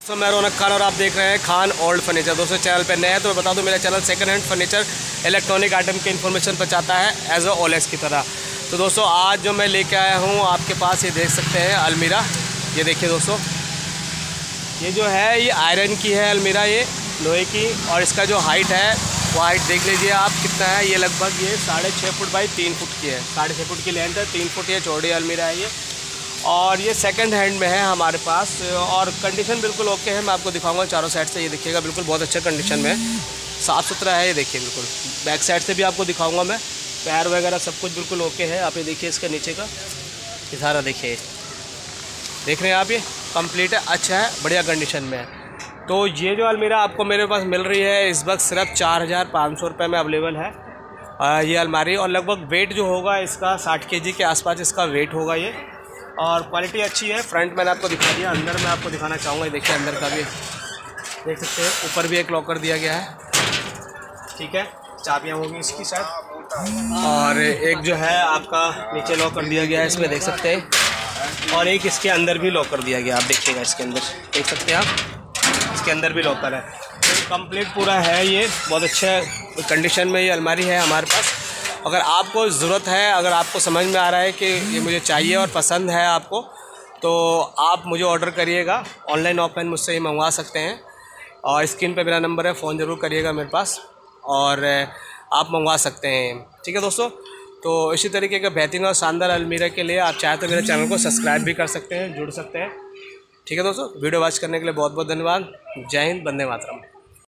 तो मैं रौनक खान और आप देख रहे हैं खान ओल्ड फर्नीचर। दोस्तों चैनल पे नए हैं तो मैं बता दूं मेरा channel second hand furniture electronic item के इन्फॉर्मेशन पर चाहता है एज अ ओलेक्स की तरह। तो दोस्तों आज जो मैं लेके आया हूं आपके पास, ये देख सकते हैं अलमीरा। ये देखिए दोस्तों, ये जो है ये आयरन की है अलमीरा, ये लोहे की। और इसका जो हाइट है वो हाइट देख लीजिए आप कितना है। ये लगभग ये 6.5 फुट बाई 3 फुट की है। 6.5 फुट की लेंथ है, 3 फुट ये चौड़ी अलमीरा है ये। और ये सेकंड हैंड में है हमारे पास और कंडीशन बिल्कुल ओके है। मैं आपको दिखाऊंगा चारों साइड से। ये देखिएगा बिल्कुल बहुत अच्छे कंडीशन में, साफ़ सुथरा है। ये देखिए बिल्कुल बैक साइड से भी आपको दिखाऊंगा मैं। पैर वगैरह सब कुछ बिल्कुल ओके है। आप ये देखिए इसके नीचे का ये सारा देखिए, देख रहे हैं आप, ये कंप्लीट है, अच्छा है, बढ़िया कंडीशन में है। तो ये जो अलमीरा आपको मेरे पास मिल रही है इस वक्त सिर्फ 4,500 रुपये में अवेलेबल है ये अलमारी। और लगभग वेट जो होगा इसका 60 kg के आसपास इसका वेट होगा ये। और क्वालिटी अच्छी है। फ्रंट मैंने आपको दिखा दिया, अंदर मैं आपको दिखाना चाहूँगा। ये देखिए अंदर का भी देख सकते हैं। ऊपर भी एक लॉकर दिया गया है, ठीक है, चाबियाँ होंगी इसकी शायद। और एक जो है आपका नीचे लॉकर दिया गया है, इसमें देख सकते हैं। और एक इसके अंदर भी लॉकर दिया गया, आप देखिएगा इसके अंदर देख सकते हैं आप, इसके अंदर भी लॉकर है। तो कंप्लीट पूरा है ये, बहुत अच्छे कंडीशन में ये अलमारी है हमारे पास। अगर आपको ज़रूरत है, अगर आपको समझ में आ रहा है कि ये मुझे चाहिए और पसंद है आपको, तो आप मुझे ऑर्डर करिएगा। ऑनलाइन ऑफलाइन मुझसे ही मंगवा सकते हैं। और स्क्रीन पे मेरा नंबर है, फ़ोन ज़रूर करिएगा मेरे पास और आप मंगवा सकते हैं, ठीक है दोस्तों। तो इसी तरीके के बेहतरीन और शानदार अलमीरा के लिए आप चाहे तो मेरे चैनल को सब्सक्राइब भी कर सकते हैं, जुड़ सकते हैं, ठीक है दोस्तों। वीडियो वॉच करने के लिए बहुत बहुत धन्यवाद। जय हिंद, वंदे मातरम।